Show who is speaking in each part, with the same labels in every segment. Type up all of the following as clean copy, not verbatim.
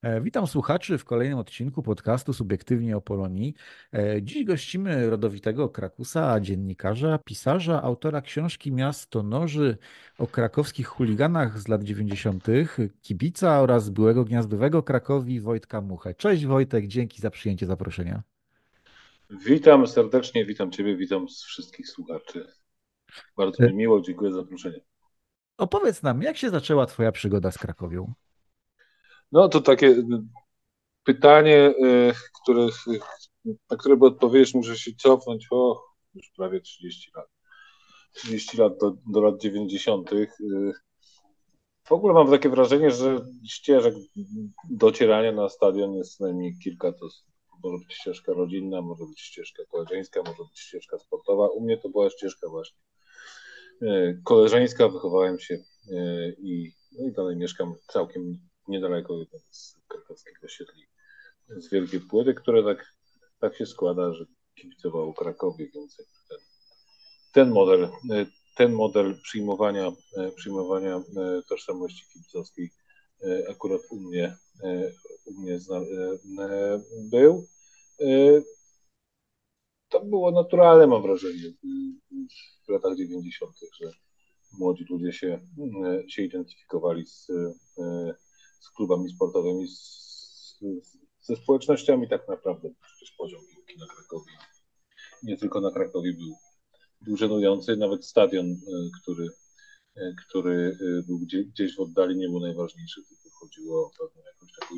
Speaker 1: Witam słuchaczy w kolejnym odcinku podcastu Subiektywnie o Polonii. Dziś gościmy rodowitego Krakusa, dziennikarza, pisarza, autora książki Miasto Noży o krakowskich chuliganach z lat 90., kibica oraz byłego gniazdowego Krakowi Wojtka Muchę. Cześć Wojtek, dzięki za przyjęcie zaproszenia.
Speaker 2: Witam serdecznie, witam Ciebie, witam wszystkich słuchaczy. Bardzo
Speaker 1: E,
Speaker 2: mi miło, dziękuję za zaproszenie.
Speaker 1: Opowiedz nam, jak się zaczęła Twoja przygoda z Krakowią?
Speaker 2: No to takie pytanie, na które by odpowiedzieć, muszę się cofnąć już prawie 30 lat. 30 lat do lat 90. W ogóle mam takie wrażenie, że ścieżek docierania na stadion jest co najmniej kilka. To może być ścieżka rodzinna, może być ścieżka koleżeńska, może być ścieżka sportowa. U mnie to była ścieżka właśnie koleżeńska, wychowałem się no i dalej mieszkam całkiem niedaleko z krakowskiego osiedli z Wielkiej Płyty, które tak się składa, że kibicowało Krakowie, więc ten model, ten model przyjmowania tożsamości kibicowskiej akurat u mnie był. To było naturalne, mam wrażenie, w latach 90., że młodzi ludzie się identyfikowali z klubami sportowymi, ze społecznościami tak naprawdę. Przecież poziom piłki na Krakowie, nie tylko na Krakowie, był żenujący. Nawet stadion, który był gdzieś w oddali, nie był najważniejszy, tylko chodziło o pewną jakąś taką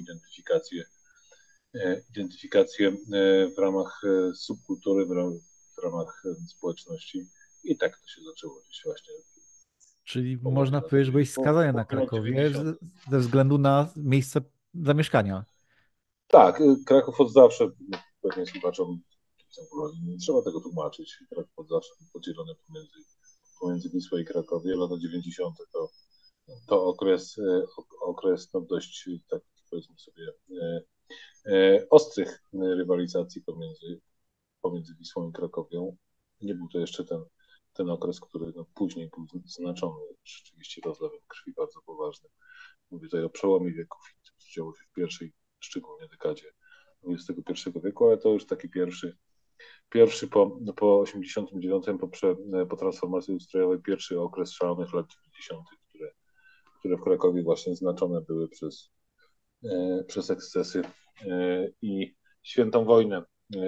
Speaker 2: identyfikację w ramach subkultury, w ramach społeczności. I tak to się zaczęło gdzieś właśnie
Speaker 1: Czyli
Speaker 2: połowie
Speaker 1: można
Speaker 2: lat
Speaker 1: powiedzieć, że byłeś
Speaker 2: 90.,
Speaker 1: skazany na
Speaker 2: połowie lat
Speaker 1: Krakowie
Speaker 2: 90.
Speaker 1: ze względu na miejsce zamieszkania.
Speaker 2: Tak, Kraków od zawsze, pewnie słuchaczom, nie trzeba tego tłumaczyć. Kraków od zawsze był podzielony pomiędzy Wisłą i Krakowie. Lata 90. to okres no dość, tak powiedzmy sobie, ostrych rywalizacji pomiędzy Wisłą i Krakowią. Nie był to jeszcze ten okres, który no, później był znaczony rzeczywiście rozlewem krwi bardzo poważnym. Mówię tutaj o przełomie wieków, co działo się w pierwszej, szczególnie dekadzie XXI wieku, ale to już taki pierwszy po 89, po transformacji ustrojowej, pierwszy okres szalonych lat 90., które w Krakowie właśnie znaczone były przez ekscesy i świętą wojnę.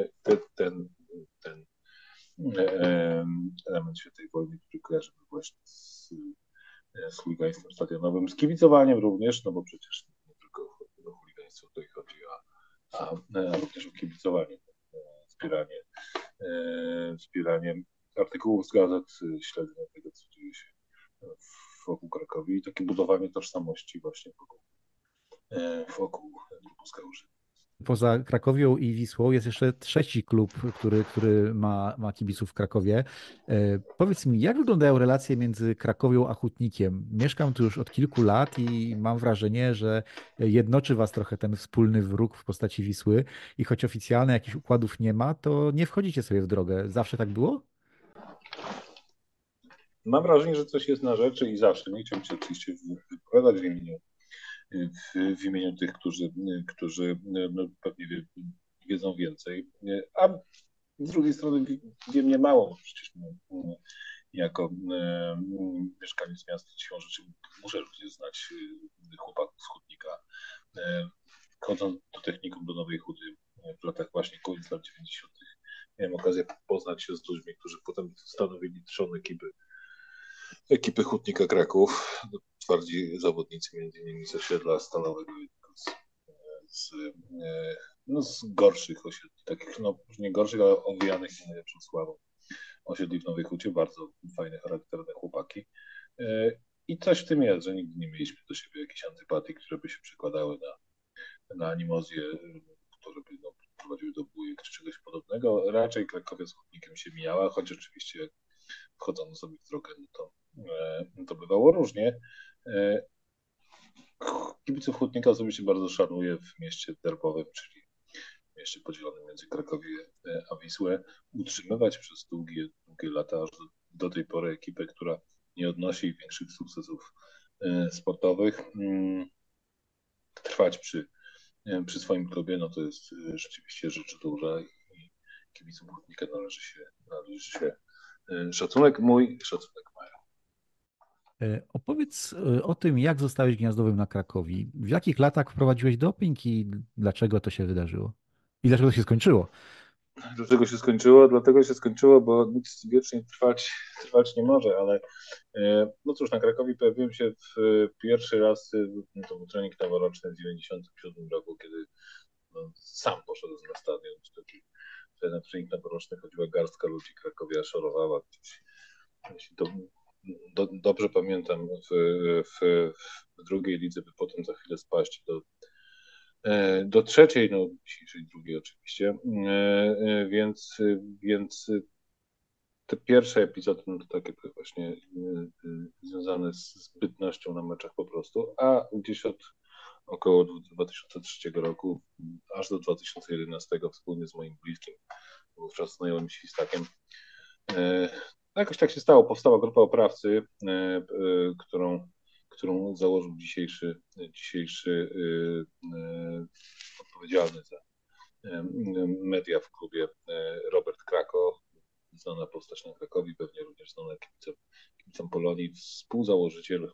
Speaker 2: Ten element świętej wojny, który kojarzy był właśnie z chuligaństwem stadionowym, z kibicowaniem również, no bo przecież nie tylko o chuligaństwo tutaj chodzi, a również o kibicowanie, wspieranie, wspieranie artykułów z gazet, śledzenie tego, co dzieje się wokół Krakowi i takie budowanie tożsamości właśnie wokół klubu Skałuży.
Speaker 1: Poza Krakowią i Wisłą jest jeszcze trzeci klub, który ma kibiców w Krakowie. Powiedz mi, jak wyglądają relacje między Krakowią a Hutnikiem? Mieszkam tu już od kilku lat i mam wrażenie, że jednoczy was trochę ten wspólny wróg w postaci Wisły i choć oficjalnie jakichś układów nie ma, to nie wchodzicie sobie w drogę. Zawsze tak było?
Speaker 2: Mam wrażenie, że coś jest na rzeczy i zawsze. Nie chciałbym się oczywiście wypowiadać w imieniu tych, którzy no, pewnie wiedzą więcej. A z drugiej strony wiem niemało, bo przecież jako mieszkaniec miasta siłą rzeczy muszę również znać chłopaków z Hutnika. E, Chodząc do technikum do Nowej Huty w latach właśnie końca lat 90. miałem okazję poznać się z ludźmi, którzy potem stanowili trzon ekipy Hutnika Kraków. Twardzi zawodnicy, między innymi z osiedla Stalowego, z, no, z gorszych osiedli, takich no nie gorszych, ale owijanych nie najlepszą sławą osiedli w Nowej Hucie, bardzo fajne, charakterne chłopaki. I coś w tym jest, że nigdy nie mieliśmy do siebie jakiejś antypatii, które by się przekładały na animozje, które by no, prowadziły do bójek czy czegoś podobnego. Raczej Krakowia z Hutnikiem się mijała, choć oczywiście jak wchodzono sobie w drogę, to bywało różnie. E, Kibiców Hutnika osobiście bardzo szanuję w mieście derbowym, czyli w mieście podzielonym między Krakowie a Wisłę. Utrzymywać przez długie lata, aż do tej pory ekipę, która nie odnosi większych sukcesów sportowych, trwać przy swoim klubie, no to jest rzeczywiście rzecz duża i kibicom Hutnika należy się szacunek mój, szacunek Maja.
Speaker 1: Opowiedz o tym, jak zostałeś gniazdowym na Krakowi. W jakich latach wprowadziłeś doping i dlaczego to się wydarzyło? I dlaczego to się skończyło?
Speaker 2: Dlaczego się skończyło? Dlatego się skończyło, bo nic wiecznie trwać nie może, ale no cóż, na Krakowie pojawiłem się pierwszy raz, to był trening noworoczny w 1997 roku, kiedy no, sam poszedłem na stadion. Wtedy na trening noworoczny chodziła garstka ludzi, Krakowia szorowała gdzieś. Jeśli to dobrze pamiętam, w drugiej lidze, by potem za chwilę spaść do trzeciej, no dzisiejszej drugiej oczywiście, więc te pierwsze epizody no to takie były właśnie związane z zbytnością na meczach po prostu, a gdzieś od około 2003 roku aż do 2011 wspólnie z moim bliskim, wówczas znajomym Świstakiem, jakoś tak się stało. Powstała grupa oprawcy, którą założył dzisiejszy odpowiedzialny za media w klubie Robert Krako, znana postać na Krakowi, pewnie również znana kibicom Polonii, współzałożyciel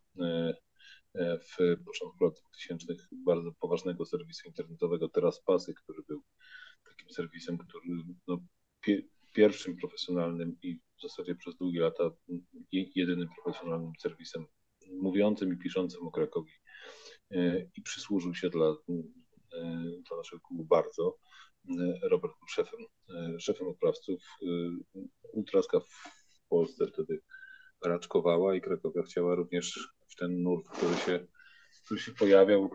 Speaker 2: w początku lat 2000 bardzo poważnego serwisu internetowego Teraz Pasy, który był takim serwisem, który no, pierwszym profesjonalnym i w zasadzie przez długie lata jedynym profesjonalnym serwisem mówiącym i piszącym o Krakowi i przysłużył się dla naszego klubu bardzo. Robert był szefem oprawców. Ultraska w Polsce wtedy raczkowała i Krakowia chciała również w ten nurt, który się pojawiał,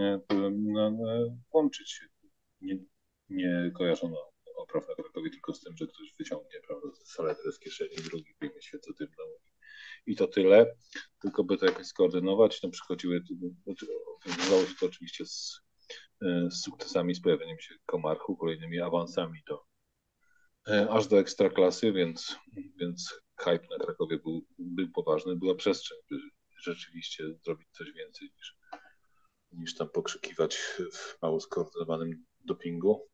Speaker 2: włączyć się. Nie kojarzono opraw na Krakowie tylko z tym, że ktoś wyciągnie, prawda, saletę z kieszeni, drugi wyjmie świecę dymną i to tyle. Tylko by to jakoś skoordynować, no wiązało się to oczywiście z sukcesami, z pojawieniem się Komarchu, kolejnymi awansami aż do ekstraklasy, więc hype na Krakowie był poważny. Była przestrzeń, by rzeczywiście zrobić coś więcej niż tam pokrzykiwać w mało skoordynowanym dopingu.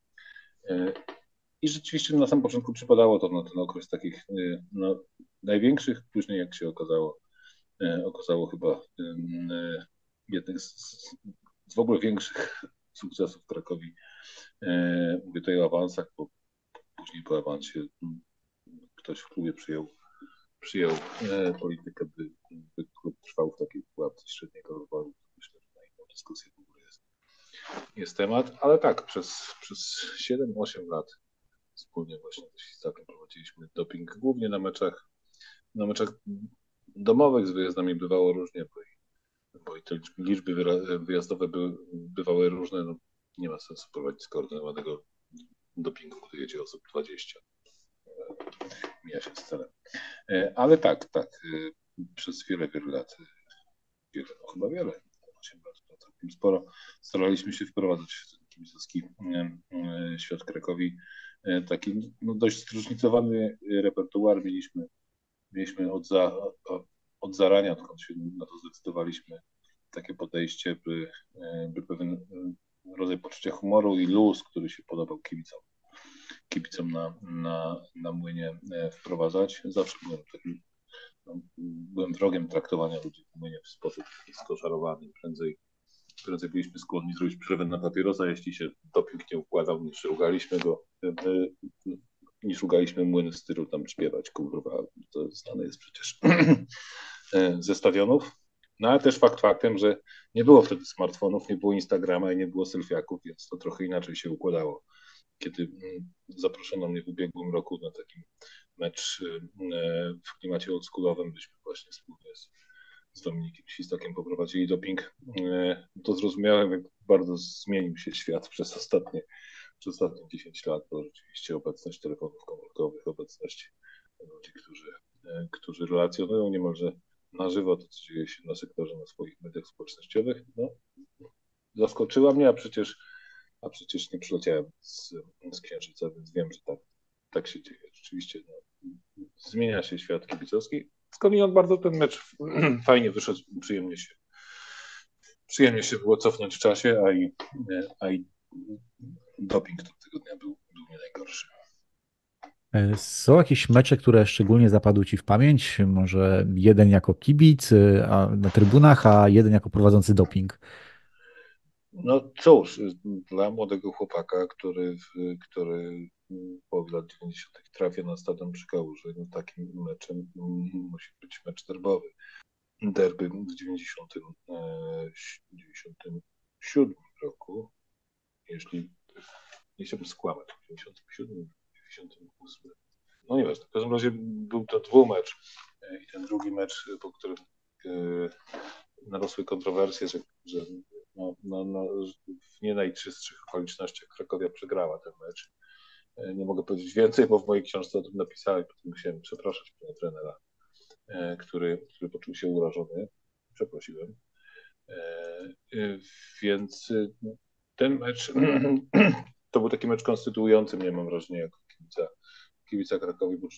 Speaker 2: I rzeczywiście na samym początku przypadało to na ten okres takich no, największych, później jak się okazało chyba jednych z w ogóle większych sukcesów w Krakowi. Mówię tutaj o awansach, bo później po awansie ktoś w klubie przyjął politykę, by klub trwał w takiej pułapce średniego rozwoju. Myślę, że na inną dyskusję w ogóle jest temat, ale tak, przez 7-8 lat wspólnie właśnie z Świstakiem prowadziliśmy doping głównie na meczach domowych. Z wyjazdami bywało różnie, bo i te liczby wyjazdowe bywały różne. No, nie ma sensu prowadzić skoordynowanego dopingu, gdy jedzie osób 20. Mija się z celem. Ale tak, przez wiele lat, chyba wiele, 8 lat, całkiem sporo, staraliśmy się wprowadzać w ten kibicowski świat Krakowi taki no, dość zróżnicowany repertuar. Mieliśmy od zarania, odkąd się na to zdecydowaliśmy, takie podejście, by pewien rodzaj poczucia humoru i luz, który się podobał kibicom na młynie wprowadzać. Zawsze byłem wrogiem traktowania ludzi w młynie w sposób skoszarowany. Prędzej byliśmy skłonni zrobić przerwę na papierosa, jeśli się doping nie układał, niż rugaliśmy młyn w stylu tam śpiewać, kurwa, to znane jest przecież ze stadionów. No ale też faktem, że nie było wtedy smartfonów, nie było Instagrama i nie było selfiaków, więc to trochę inaczej się układało. Kiedy zaproszono mnie w ubiegłym roku na taki mecz w klimacie oldschoolowym, byśmy właśnie wspólnie z Dominikiem Świstakiem poprowadzili doping, to zrozumiałem, jak bardzo zmienił się świat przez ostatnie 10 lat, bo rzeczywiście obecność telefonów komórkowych, obecność ludzi, którzy relacjonują niemalże na żywo to, co dzieje się na sektorze, na swoich mediach społecznościowych, no, zaskoczyła mnie, a przecież nie przyleciałem z Księżyca, więc wiem, że tak się dzieje. Rzeczywiście no, zmienia się świat kibicowski. Skądinąd bardzo ten mecz fajnie wyszedł, Przyjemnie się było cofnąć w czasie, a i doping tego dnia był nie najgorszy.
Speaker 1: Są jakieś mecze, które szczególnie zapadły Ci w pamięć? Może jeden jako kibic na trybunach, a jeden jako prowadzący doping?
Speaker 2: No cóż, dla młodego chłopaka, który w połowie lat 90. trafia na stadion przy Kałuży, no takim meczem musi być mecz derbowy. Derby w 97 roku, jeśli nie chciałbym skłamać, w 97, 98. No nieważne, w każdym razie był to dwumecz i ten drugi mecz, po którym narosły kontrowersje, że w nie najczystszych okolicznościach Krakowia przegrała ten mecz. Nie mogę powiedzieć więcej, bo w mojej książce o tym napisałem, potem musiałem przepraszać pana trenera, który poczuł się urażony. Przeprosiłem. Więc ten mecz to był taki mecz konstytuujący mnie, mam wrażenie, jako kibica Krakowi, bo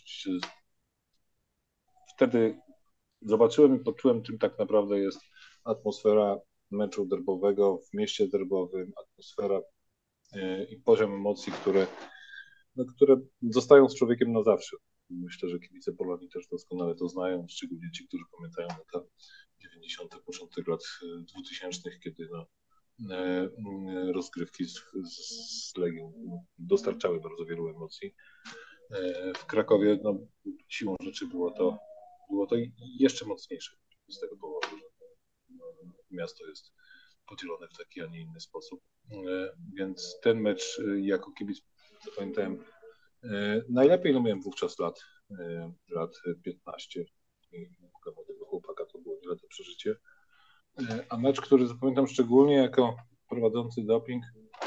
Speaker 2: wtedy zobaczyłem i poczułem, czym tak naprawdę jest atmosfera meczu derbowego w mieście derbowym, atmosfera i poziom emocji, które zostają z człowiekiem na zawsze. Myślę, że kibice Polonii też doskonale to znają, szczególnie ci, którzy pamiętają lata 90., początek lat 2000., kiedy rozgrywki z Legią dostarczały bardzo wielu emocji. W Krakowie siłą rzeczy było to jeszcze mocniejsze z tego powodu, że miasto jest podzielone w taki, a nie inny sposób. Więc ten mecz jako kibic zapamiętałem najlepiej. No miałem wówczas lat 15 i dla młodego chłopaka to było wiele to przeżycie. A mecz, który zapamiętam szczególnie jako prowadzący doping,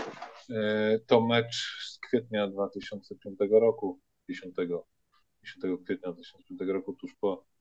Speaker 2: to mecz z kwietnia 2005 roku, 10 kwietnia 2005 roku, tuż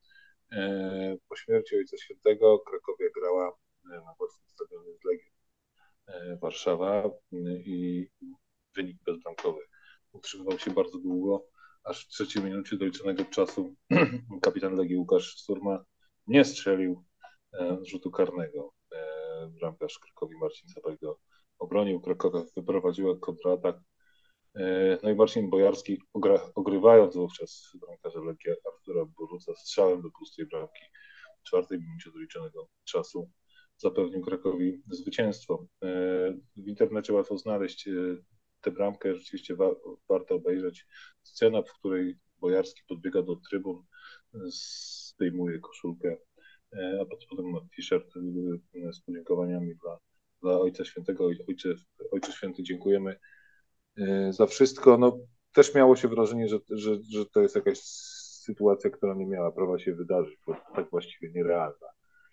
Speaker 2: po śmierci Ojca Świętego. Krakowia grała na własnym stadionie z Legią Warszawa i wynik bezbramkowy utrzymywał się bardzo długo, aż w trzeciej minucie doliczonego czasu kapitan Legii Łukasz Surma nie strzelił rzutu karnego. Bramkarz Krakowi Marcin Sabaj go obronił. Krakowa wyprowadziła kontratak. No i Marcin Bojarski, ogrywając wówczas bramkarza Legii Artura Boruca strzałem do pustej bramki w czwartej minucie doliczonego czasu zapewnił Krakowi zwycięstwo. W internecie łatwo znaleźć tę bramkę, rzeczywiście warto obejrzeć. Scena, w której Bojarski podbiega do trybun, zdejmuje koszulkę, a pod spodem ma t-shirt z podziękowaniami dla Ojca Świętego. Ojcze Święty, dziękujemy za wszystko. No, też miało się wrażenie, że to jest jakaś sytuacja, która nie miała prawa się wydarzyć, bo tak właściwie nierealna.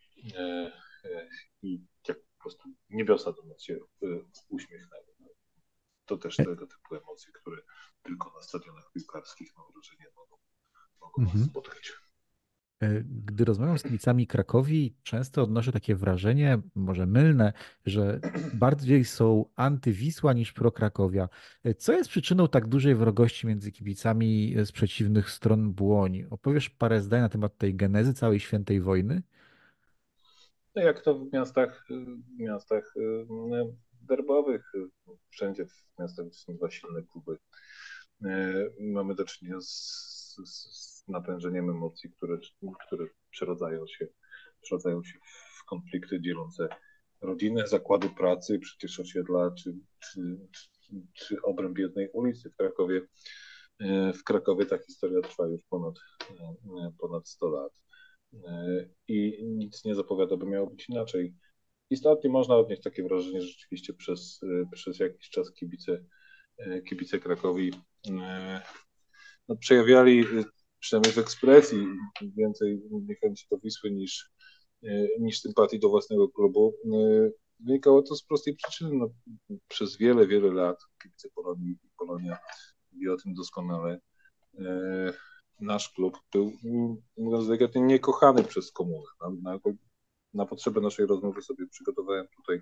Speaker 2: I jak po prostu niebiosa do nas się uśmiechnęły. To też tego typu emocje, które tylko na stadionach piłkarskich, mam wrażenie, mogą nas spotkać.
Speaker 1: Gdy rozmawiam z kibicami Krakowi, często odnoszę takie wrażenie, może mylne, że bardziej są antywisła niż pro-Krakowia. Co jest przyczyną tak dużej wrogości między kibicami z przeciwnych stron Błoni? Opowiesz parę zdań na temat tej genezy całej świętej wojny?
Speaker 2: No jak to w miastach derbowych, wszędzie w miastach są dwa silne kluby. Mamy do czynienia z napędzeniem emocji, które przeradzają się w konflikty dzielące rodziny, zakłady pracy, przecież osiedla, czy obręb jednej ulicy w Krakowie. W Krakowie ta historia trwa już ponad 100 lat i nic nie zapowiada, by miało być inaczej. Istotnie można odnieść takie wrażenie, że rzeczywiście przez jakiś czas kibice Krakowi no, przejawiali, przynajmniej w ekspresji, więcej niechęci do Wisły niż sympatii do własnego klubu. Wynikało to z prostej przyczyny. No, przez wiele, wiele lat kibice Polonii i Polonia wie o tym doskonale. Nasz klub był, mówiąc delikatnie, niekochany przez komunę. Na potrzeby naszej rozmowy sobie przygotowałem tutaj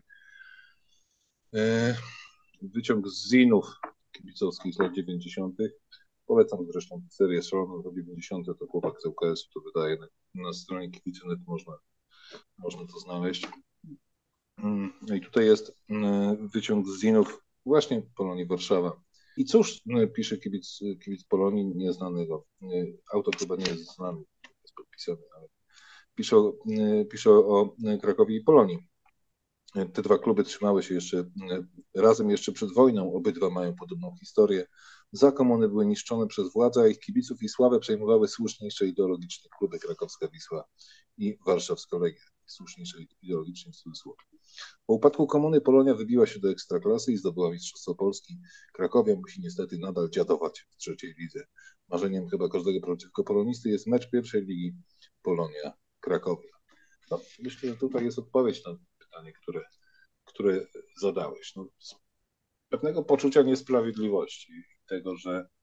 Speaker 2: wyciąg z zinów kibicowskich z lat 90. Polecam zresztą serię Szalone lat 90. To chłopak z UKS-u to wydaje na stronie Kibice.net można to znaleźć. No i tutaj jest wyciąg z zinów właśnie Polonii Warszawa. I cóż pisze kibic Polonii nieznanego. Autor chyba nie jest znany, jest podpisany, ale pisze o Krakowie i Polonii. Te dwa kluby trzymały się razem jeszcze przed wojną. Obydwa mają podobną historię. Za komuny były niszczone przez władzę, a ich kibiców i sławę przejmowały słuszniejsze ideologicznie kluby Krakowska Wisła i Warszawska Legia. Słuszniejsze ideologicznie w cudzysłowie. Po upadku komuny Polonia wybiła się do Ekstraklasy i zdobyła Mistrzostwo Polski. Krakowia musi niestety nadal dziadować w trzeciej lidze. Marzeniem chyba każdego prawdziwego polonisty jest mecz pierwszej ligi Polonia-Krakowia. No, myślę, że tutaj jest odpowiedź na pytanie, które zadałeś. No, z pewnego poczucia niesprawiedliwości, tego,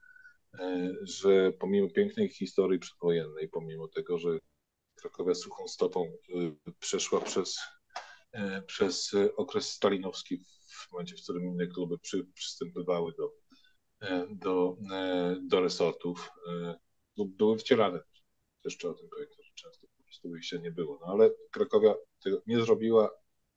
Speaker 2: że pomimo pięknej historii przedwojennej, pomimo tego, że Krakowia suchą stopą przeszła przez okres stalinowski, w momencie, w którym inne kluby przystępowały do resortów, były wcielane. Jeszcze o tym pamiętam, że często po prostu wyjścia nie było. No ale Krakowia tego nie zrobiła,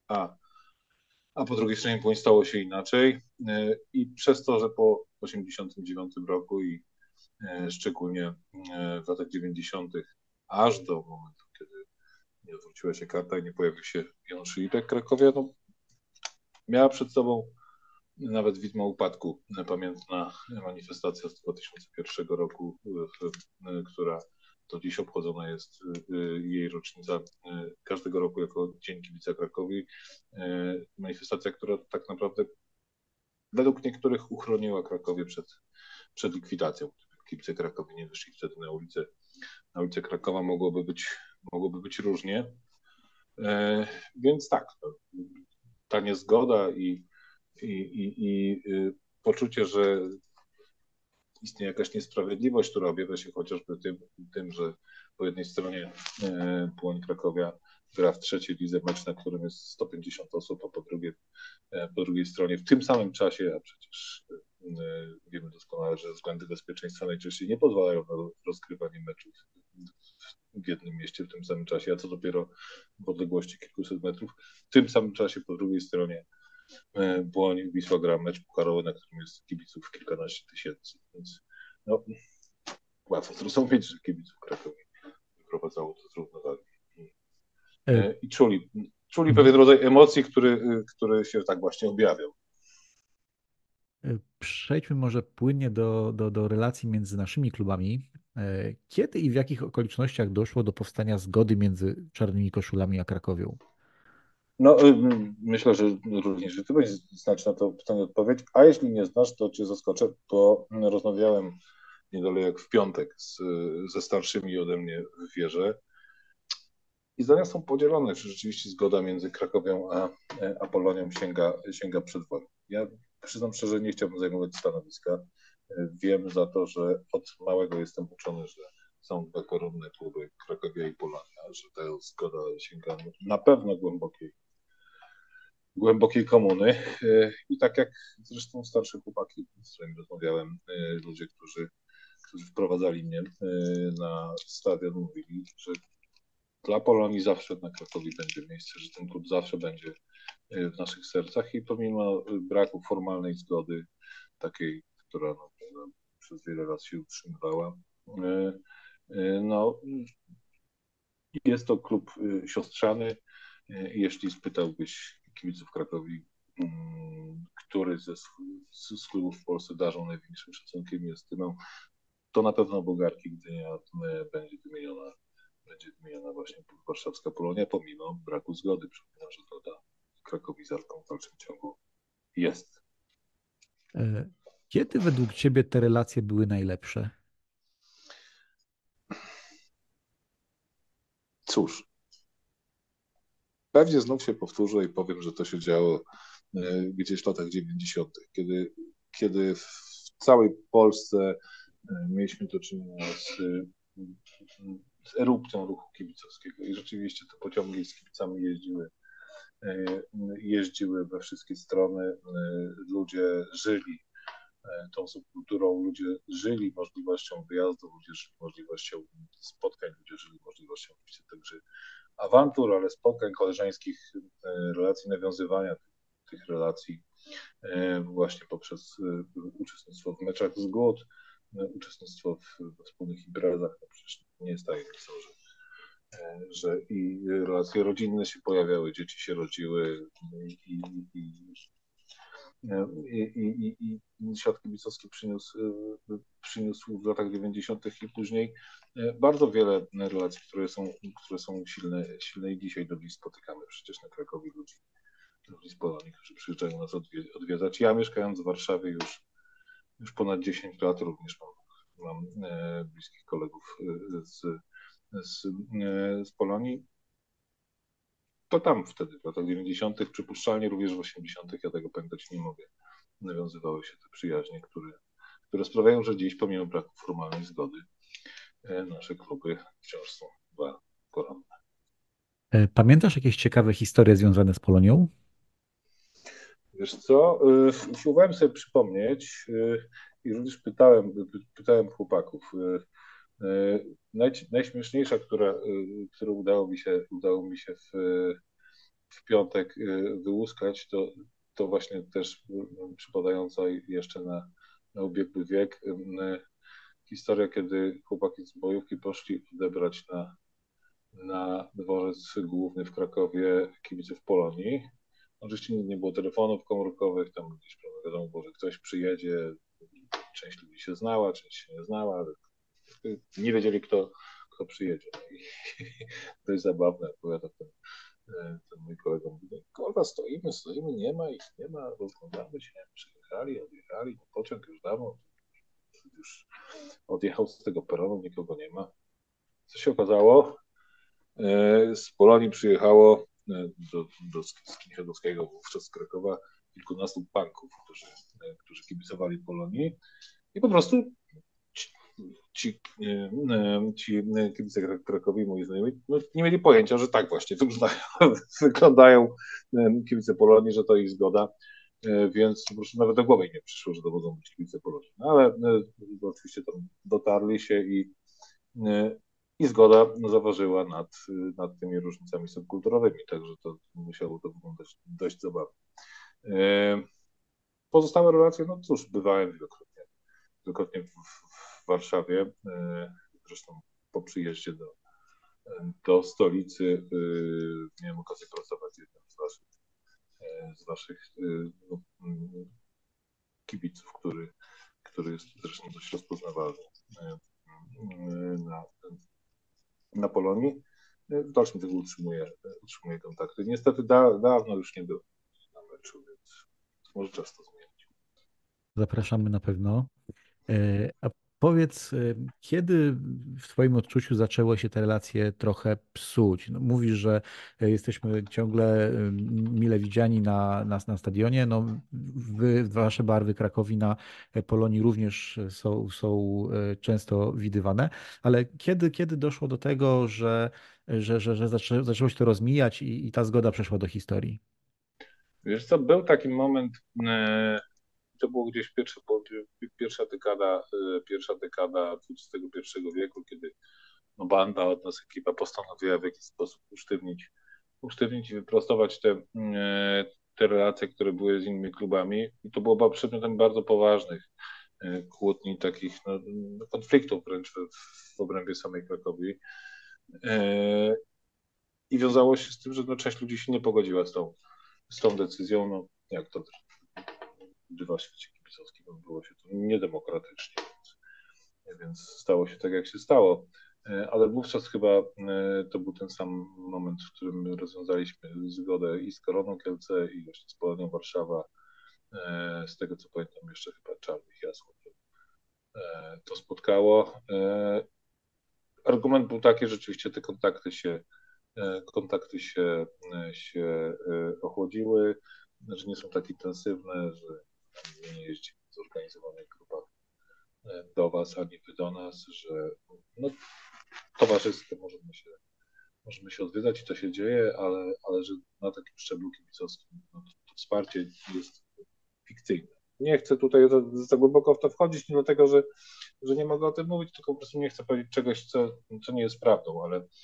Speaker 2: a po drugiej stronie bądź stało się inaczej. I przez to, że po 1989 roku i szczególnie w latach 90. aż do momentu, kiedy nie odwróciła się karta i nie pojawił się Jan Szylipek, Krakowia miała przed sobą nawet widmo upadku. Pamiętna manifestacja z 2001 roku, która do dziś obchodzona jest jej rocznica każdego roku jako Dzień Kibica Krakowi. Manifestacja, która tak naprawdę według niektórych uchroniła Krakowię przed likwidacją. Kibice Krakowi nie wyszli wtedy na ulicę Krakowa, mogłoby być różnie. Więc tak, ta niezgoda i poczucie, że istnieje jakaś niesprawiedliwość, która objawia się chociażby tym, że po jednej stronie Płoń Krakowia gra w trzeciej lidze, mecz, na którym jest 150 osób, a po drugiej stronie w tym samym czasie, a przecież wiemy doskonale, że względy bezpieczeństwa najczęściej nie pozwalają na rozgrywanie meczów w jednym mieście w tym samym czasie, a co dopiero w odległości kilkuset metrów. W tym samym czasie po drugiej stronie Błoń, Wisła gra mecz pucharowy, na którym jest kibiców kilkanaście tysięcy. Więc no, łatwo zrozumieć, że kibiców Krakowi wyprowadzało to z równowagi. I czuli pewien rodzaj emocji, który się tak właśnie objawiał.
Speaker 1: Przejdźmy może płynnie do relacji między naszymi klubami. Kiedy i w jakich okolicznościach doszło do powstania zgody między Czarnymi Koszulami a Krakowią?
Speaker 2: No, myślę, że również że ty będziesz znać na to pytanie odpowiedź, a jeśli nie znasz, to cię zaskoczę, bo rozmawiałem niedaleko jak w piątek ze starszymi ode mnie w wieże i zdania są podzielone, czy rzeczywiście zgoda między Krakowią a Polonią sięga przed wojną. Ja przyznam szczerze, nie chciałbym zajmować stanowiska. Wiem za to, że od małego jestem uczony, że są dwa koronne kluby, Krakowia i Polonia, że ta zgoda sięga na pewno głębokiej komuny. I tak jak zresztą starsze chłopaki, z którymi rozmawiałem, ludzie, którzy wprowadzali mnie na stadion, mówili, że dla Polonii zawsze na Krakowi będzie miejsce, że ten klub zawsze będzie w naszych sercach i pomimo braku formalnej zgody, takiej, która przez wiele lat się utrzymywała, no, jest to klub siostrzany. Jeśli spytałbyś kibiców Krakowi, który z klubów w Polsce darzą największym szacunkiem i estymą, to na pewno Bułgarki Gdynia będzie wymieniona właśnie warszawska Polonia, pomimo braku zgody. Przypominam, że zgoda Krakowi z Arką w dalszym ciągu jest.
Speaker 1: Kiedy według Ciebie te relacje były najlepsze?
Speaker 2: Cóż, pewnie znów się powtórzę i powiem, że to się działo gdzieś w latach 90., kiedy w całej Polsce mieliśmy do czynienia z erupcją ruchu kibicowskiego i rzeczywiście te pociągi z kibicami jeździły we wszystkie strony, ludzie żyli tą subkulturą, ludzie żyli możliwością wyjazdu, ludzie żyli możliwością spotkań, ludzie żyli możliwością oczywiście także awantur, ale spotkań koleżeńskich, relacji, nawiązywania tych relacji właśnie poprzez uczestnictwo w meczach zgód, uczestnictwo we wspólnych imprezach. No przecież nie jest tak, jak są, że i relacje rodzinne się pojawiały, dzieci się rodziły i, i, i świat kibicowski przyniósł w latach 90. i później bardzo wiele relacji, które są silne i dzisiaj do dziś spotykamy przecież na Krakowie ludzi z Polonii, którzy przyjeżdżają nas odwiedzać. Ja mieszkając w Warszawie już ponad 10 lat również mam bliskich kolegów z Polonii. To tam wtedy, w latach 90., przypuszczalnie również w 80., ja tego pamiętać nie mogę, nawiązywały się te przyjaźnie, które sprawiają, że dziś pomimo braku formalnej zgody nasze kluby wciąż są dwa koronne.
Speaker 1: Pamiętasz jakieś ciekawe historie związane z Polonią?
Speaker 2: Wiesz co, usiłowałem sobie przypomnieć i również pytałem chłopaków. Najśmieszniejsza, która udało mi się w piątek wyłuskać, to właśnie też przypadająca jeszcze na ubiegły wiek historia, kiedy chłopaki z bojówki poszli odebrać na dworzec główny w Krakowie kibiców Polonii. Oczywiście nie było telefonów komórkowych, tam gdzieś wiadomo było, że ktoś przyjedzie, część ludzi się znała, część się nie znała, ale nie wiedzieli, kto przyjedzie. I dość zabawne, opowiada ten mój kolega, mówi, kurwa, stoimy, nie ma, rozglądamy się, przyjechali, odjechali, pociąg już dawno, już odjechał z tego peronu, nikogo nie ma. Co się okazało? Z Polonii przyjechało do Skinheadowskiego, wówczas z Krakowa, kilkunastu punków, którzy kibicowali Polonii i po prostu ci kibice Krakowi, moi znajomi, no, nie mieli pojęcia, że tak właśnie wyglądają kibice Polonii, że to ich zgoda, więc po prostu nawet do głowy im nie przyszło, że to mogą być kibice Polonii. No, ale oczywiście tam dotarli się i zgoda zaważyła nad tymi różnicami subkulturowymi, także to musiało to wyglądać dość zabawnie. Pozostałe relacje, no cóż, bywałem wielokrotnie w Warszawie, zresztą po przyjeździe do stolicy miałem okazję pracować z jednym z waszych no, kibiców, który jest zresztą dość rozpoznawalny na Polonii. W dalszym ciągu utrzymuję kontakty. Niestety dawno już nie byłem na meczu, więc może czas to zmienić.
Speaker 1: Zapraszamy na pewno. A powiedz, kiedy w Twoim odczuciu zaczęły się te relacje trochę psuć? No, mówisz, że jesteśmy ciągle mile widziani na stadionie. No, wasze barwy Krakowi na Polonii również są często widywane, ale kiedy doszło do tego, że zaczęło się to rozmijać i ta zgoda przeszła do historii?
Speaker 2: Wiesz co, był taki moment, to było gdzieś pierwsza dekada XXI wieku, kiedy no banda od nas, ekipa postanowiła w jakiś sposób usztywnić i wyprostować te relacje, które były z innymi klubami. I to było przedmiotem bardzo poważnych kłótni, takich konfliktów wręcz w obrębie samej Krakowi. I wiązało się z tym, że część ludzi się nie pogodziła z tą decyzją. No, jak to bywa w świecie kibicowskim, było się to niedemokratycznie, więc stało się tak, jak się stało. Ale wówczas chyba to był ten sam moment, w którym rozwiązaliśmy zgodę i z Koroną Kielce, i właśnie z Polonią Warszawa. Z tego co pamiętam, jeszcze chyba Czarnych Jasło to spotkało. Argument był taki, że rzeczywiście te kontakty się ochłodziły, że nie są tak intensywne, że nie jeździ w zorganizowanych grupach do was, ani wy do nas, że no, towarzystwo możemy się odwiedzać i to się dzieje, ale że na takim szczeblu kibicowskim no, to wsparcie jest fikcyjne. Nie chcę tutaj za głęboko w to wchodzić, nie dlatego, że nie mogę o tym mówić, tylko po prostu nie chcę powiedzieć czegoś, co nie jest prawdą,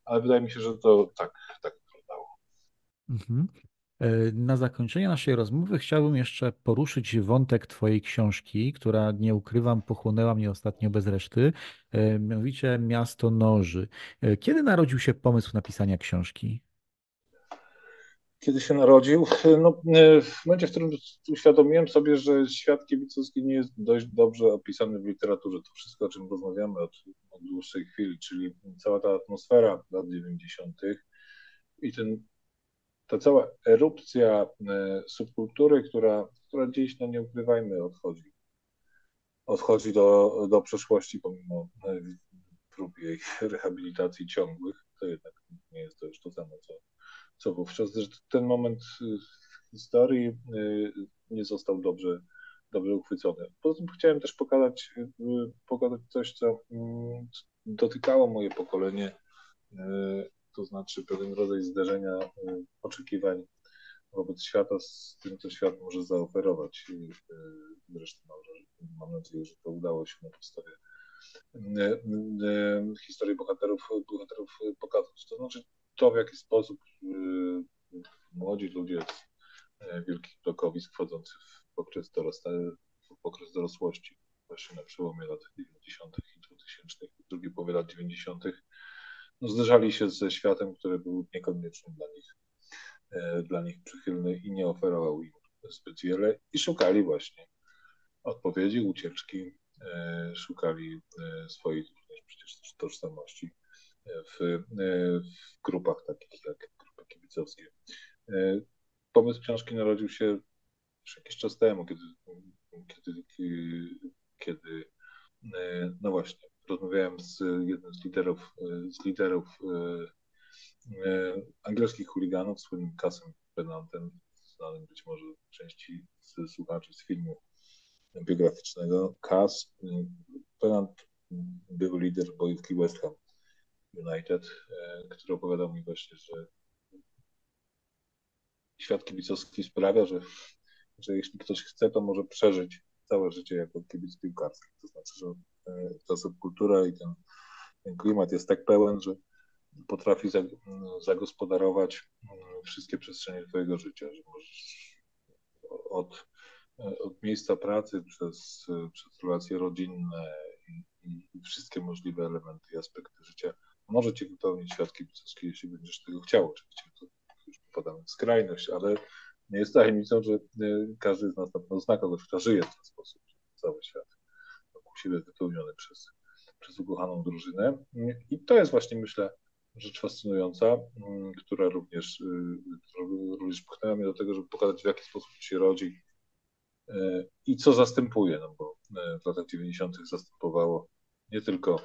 Speaker 2: ale wydaje mi się, że to tak wyglądało.
Speaker 1: Mhm. Na zakończenie naszej rozmowy chciałbym jeszcze poruszyć wątek Twojej książki, która, nie ukrywam, pochłonęła mnie ostatnio bez reszty, mianowicie Miasto Noży. Kiedy narodził się pomysł napisania książki?
Speaker 2: Kiedy się narodził? No, w momencie, w którym uświadomiłem sobie, że świat kibicowski nie jest dość dobrze opisany w literaturze. To wszystko, o czym rozmawiamy od dłuższej chwili, czyli cała ta atmosfera lat 90. i ta cała erupcja subkultury, która gdzieś, no nie ukrywajmy, odchodzi do przeszłości, pomimo prób jej rehabilitacji ciągłych. To jednak nie jest to już to samo, co wówczas. Zresztą ten moment w historii nie został dobrze uchwycony. Poza tym chciałem też pokazać coś, co dotykało moje pokolenie, to znaczy pewien rodzaj zderzenia oczekiwań wobec świata z tym, co świat może zaoferować. Zresztą mam nadzieję, że to udało się na podstawie historii bohaterów pokazać. To znaczy to, w jaki sposób młodzi ludzie z wielkich blokowisk wchodzący w okres dorosłości, właśnie na przełomie lat 90. i 2000, drugiej połowie lat 90., no, zderzali się ze światem, który był niekoniecznie dla nich przychylny i nie oferował im zbyt wiele i szukali właśnie odpowiedzi, ucieczki, szukali swojej również przecież też tożsamości w grupach takich jak grupy kibicowskie. Pomysł książki narodził się już jakiś czas temu, kiedy, kiedy no właśnie, rozmawiałem z jednym z liderów angielskich chuliganów, słynnym Casem Pennantem, znanym być może części z słuchaczy z filmu biograficznego. Cas Pennant był lider bojówki West Ham United, który opowiadał mi właśnie, że świat kibicowski sprawia, że jeśli ktoś chce, to może przeżyć całe życie jako kibic piłkarski. To znaczy, że ta subkultura i ten klimat jest tak pełen, że potrafi zagospodarować wszystkie przestrzenie twojego życia, że możesz od, od miejsca pracy przez relacje rodzinne i wszystkie możliwe elementy i aspekty życia może cię wypełnić świat kibicowski, jeśli będziesz tego chciał. Oczywiście to już podamy w skrajność, ale nie jest tajemnicą, że każdy z nas na pewno zna kogoś, kto żyje w ten sposób. Cały świat wokół siebie wypełniony przez ukochaną drużynę. I to jest właśnie, myślę, rzecz fascynująca, która również pchnęła mnie do tego, żeby pokazać, w jaki sposób się rodzi i co zastępuje, no bo w latach 90. zastępowało nie tylko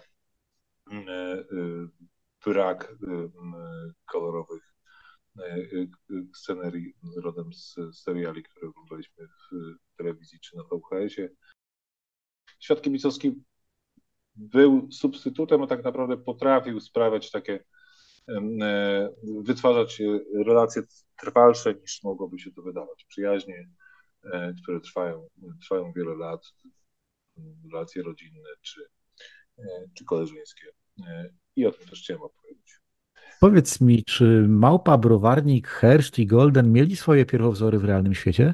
Speaker 2: brak kolorowych scenerii rodem z seriali, które oglądaliśmy w telewizji czy na VHS-ie. Świat kibicowski był substytutem, a tak naprawdę potrafił sprawiać wytwarzać relacje trwalsze niż mogłoby się to wydawać. Przyjaźnie, które trwają wiele lat, relacje rodzinne czy koleżeńskie. I o tym też chciałem opowiedzieć.
Speaker 1: Powiedz mi, czy Małpa, Browarnik, Herszt i Golden mieli swoje pierwowzory w realnym świecie?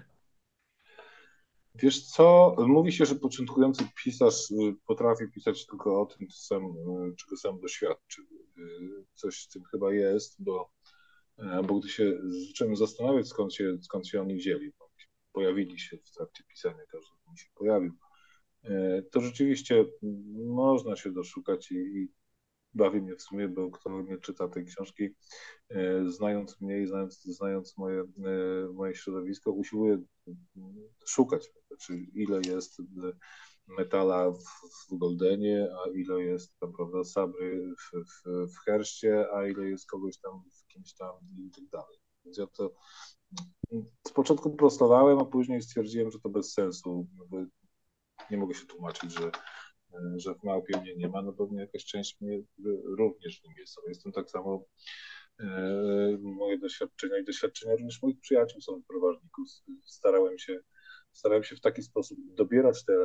Speaker 2: Wiesz co, mówi się, że początkujący pisarz potrafi pisać tylko o tym, czego sam doświadczył. Coś z tym chyba jest, bo gdy się zacząłem zastanawiać, skąd się oni wzięli, bo pojawili się w trakcie pisania, każdy z nich się pojawił, to rzeczywiście można się doszukać i bawi mnie w sumie, bo kto nie czyta tej książki, znając mnie i znając moje środowisko, usiłuje szukać, znaczy ile jest metala w Goldenie, a ile jest tam, prawda, Sabry w Herszcie, a ile jest kogoś tam w kimś tam i tak dalej. Więc ja to z początku prostowałem, a później stwierdziłem, że to bez sensu, bo nie mogę się tłumaczyć, że w Małpie mnie nie ma, no pewnie jakaś część mnie również w nim jest. Jestem tak samo, moje doświadczenia i doświadczenia również moich przyjaciół są w Browarniku. Starałem się w taki sposób dobierać te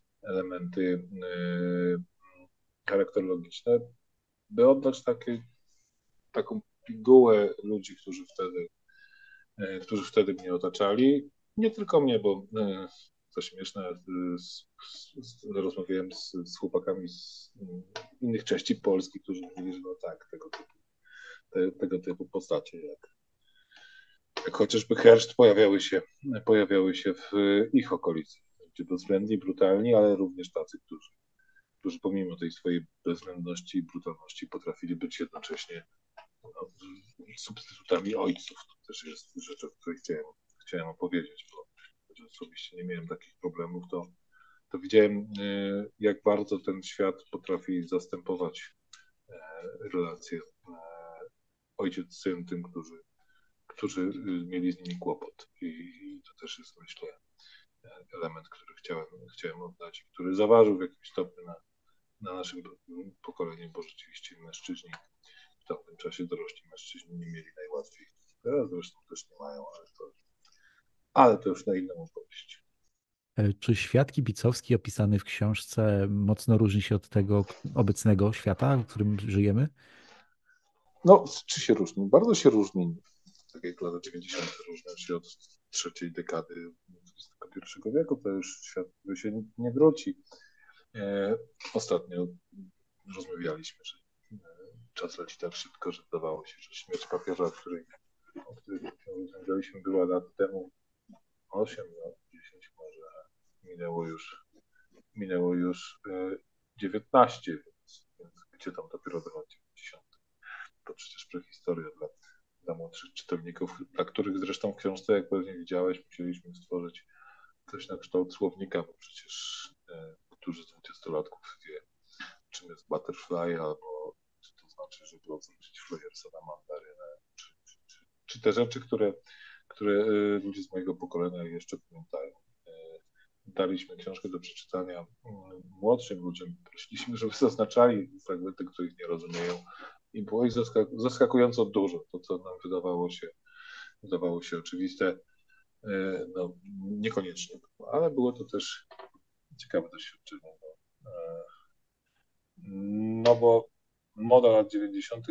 Speaker 2: elementy charakterologiczne, by oddać taką pigułę ludzi, którzy wtedy mnie otaczali. Nie tylko mnie, bo co śmieszne, rozmawiałem z chłopakami z innych części Polski, którzy mówili, że no tak, tego typu postacie jak chociażby Herszt pojawiały się w ich okolicy. Gdzie bezwzględni, brutalni, ale również tacy, którzy pomimo tej swojej bezwzględności i brutalności potrafili być jednocześnie no, substytutami ojców. To też jest rzecz, o której chciałem opowiedzieć, bo chociaż osobiście nie miałem takich problemów, to widziałem, jak bardzo ten świat potrafi zastępować relacje ojciec-syn tym, którzy mieli z nimi kłopot. I to też jest, myślę, element, który chciałem oddać, który zaważył w jakimś stopniu na naszym pokoleniu, bo rzeczywiście mężczyźni w tamtym czasie, dorośli mężczyźni nie mieli najłatwiej. Teraz zresztą też nie mają, ale to już na inną opowieść.
Speaker 1: Czy świat kibicowski opisany w książce mocno różni się od tego obecnego świata, w którym żyjemy?
Speaker 2: No, czy się różni? Bardzo się różni. Tak jak lata 90. różnią się od trzeciej dekady XXI wieku, to już świat, który się nie wróci. Ostatnio rozmawialiśmy, że czas leci tak szybko, że zdawało się, że śmierć papieża, o której rozmawialiśmy, była lat temu 8, no, 10 może, a minęło już 19, więc gdzie tam dopiero do lat 90. To przecież prehistoria dla młodszych czytelników, dla których zresztą w książce, jak pewnie widziałeś, musieliśmy stworzyć coś na kształt słownika, bo przecież którzy z 20-latków wie, czym jest butterfly, albo czy to znaczy, żeby odwrócić Flyersa na mandarynę, czy te rzeczy, które ludzie z mojego pokolenia jeszcze pamiętają. Daliśmy książkę do przeczytania młodszym ludziom, prosiliśmy, żeby zaznaczali fragmenty, których nie rozumieją, i było ich zaskakująco dużo. To, co nam wydawało się oczywiste, no, niekoniecznie, ale było to też ciekawe doświadczenie. No bo moda lat 90.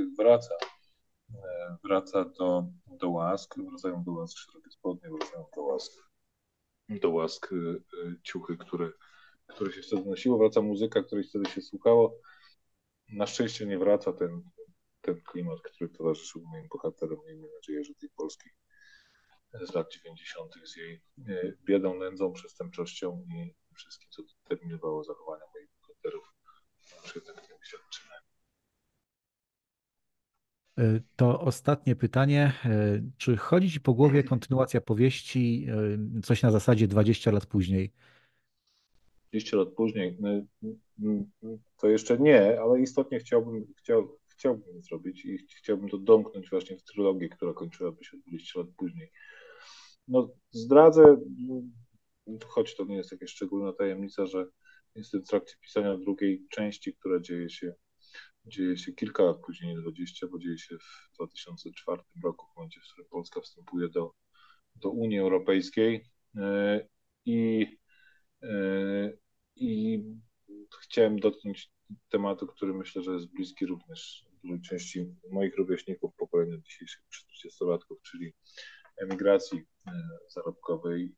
Speaker 2: wraca do łask, wracają do łask szerokie spodnie, wracają do łask ciuchy, które się wtedy nosiło, wraca muzyka, której wtedy się słuchało. Na szczęście nie wraca ten klimat, który towarzyszył moim bohaterom. Miejmy nadzieję, że tej Polski z lat 90. z jej biedą, nędzą, przestępczością i wszystkim, co determinowało zachowania moich bohaterów, już jednak nie doświadczymy.
Speaker 1: To ostatnie pytanie. Czy chodzi Ci po głowie kontynuacja powieści, coś na zasadzie 20 lat później?
Speaker 2: 20 lat później, to jeszcze nie, ale istotnie chciałbym zrobić i chciałbym to domknąć właśnie w trylogię, która kończyłaby się 20 lat później. No, zdradzę, choć to nie jest jakaś szczególna tajemnica, że jestem w trakcie pisania drugiej części, która dzieje się kilka lat później, 20, bo dzieje się w 2004 roku, w momencie, w którym Polska wstępuje do Unii Europejskiej. I I chciałem dotknąć tematu, który myślę, że jest bliski również dużej części moich rówieśników pokolenia dzisiejszych 40-latków, czyli emigracji zarobkowej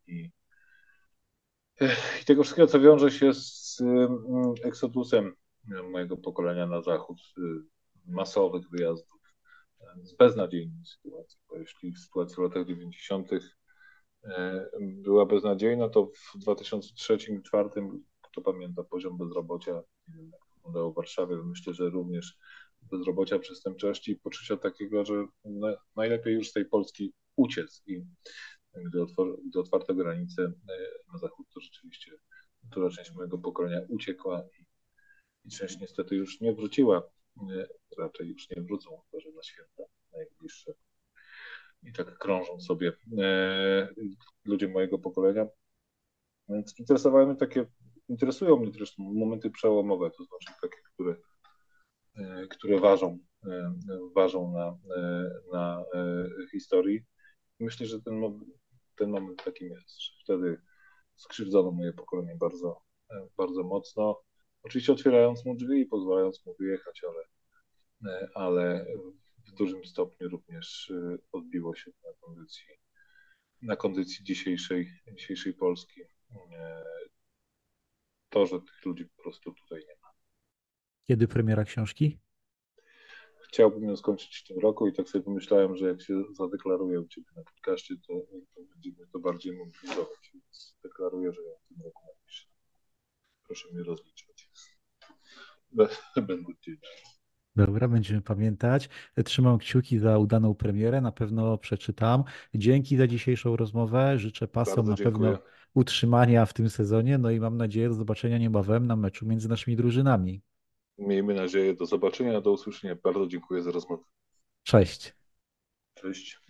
Speaker 2: i tego wszystkiego, co wiąże się z eksodusem mojego pokolenia na zachód, masowych wyjazdów, z beznadziejnej sytuacji. Bo jeśli sytuacja w latach 90. była beznadziejna, to w 2003-2004, kto pamięta poziom bezrobocia, nie wiem, jak wyglądało w Warszawie, myślę, że również bezrobocia, przestępczości i poczucia takiego, że najlepiej już z tej Polski uciec. I gdy otwarto granice na zachód, to rzeczywiście duża część mojego pokolenia uciekła i część niestety już nie wróciła. Raczej już nie wrócą, chyba że na święta najbliższe. I tak krążą sobie ludzie mojego pokolenia. Więc interesują mnie zresztą momenty przełomowe, to znaczy takie, które ważą na historii. Myślę, że ten moment takim jest, że wtedy skrzywdzono moje pokolenie bardzo, bardzo mocno. Oczywiście otwierając mu drzwi i pozwalając mu wyjechać, ale w dużym stopniu również odbiło się na kondycji dzisiejszej Polski. To, że tych ludzi po prostu tutaj nie ma.
Speaker 1: Kiedy premiera książki?
Speaker 2: Chciałbym ją skończyć w tym roku i tak sobie pomyślałem, że jak się zadeklaruję u Ciebie na podcaście, to będziemy to bardziej mobilizować. Więc deklaruję, że ją w tym roku napiszę. Proszę mnie rozliczać. Będę wdzięczny.
Speaker 1: Dobra, będziemy pamiętać. Trzymam kciuki za udaną premierę, na pewno przeczytam. Dzięki za dzisiejszą rozmowę. Życzę pasom
Speaker 2: Bardzo
Speaker 1: na
Speaker 2: dziękuję.
Speaker 1: pewno utrzymania w tym sezonie, no i mam nadzieję do zobaczenia niebawem na meczu między naszymi drużynami.
Speaker 2: Miejmy nadzieję. Do zobaczenia, do usłyszenia. Bardzo dziękuję za rozmowę.
Speaker 1: Cześć.
Speaker 2: Cześć.